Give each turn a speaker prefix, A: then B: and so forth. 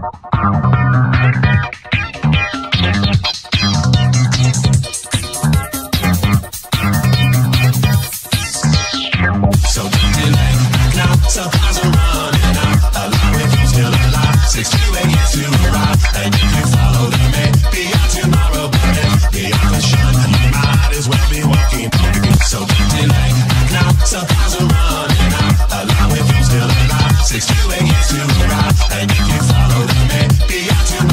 A: So don't delay, now supplies are running out. Alive if you're still alive, 628 to arrive. And if you follow the man, be out tomorrow burning. Be out for shun, you might as well be walking. So don't delay, now supplies are running out. Alive if you're still alive, 628 to arrive. And if you follow the man, be out tomorrow.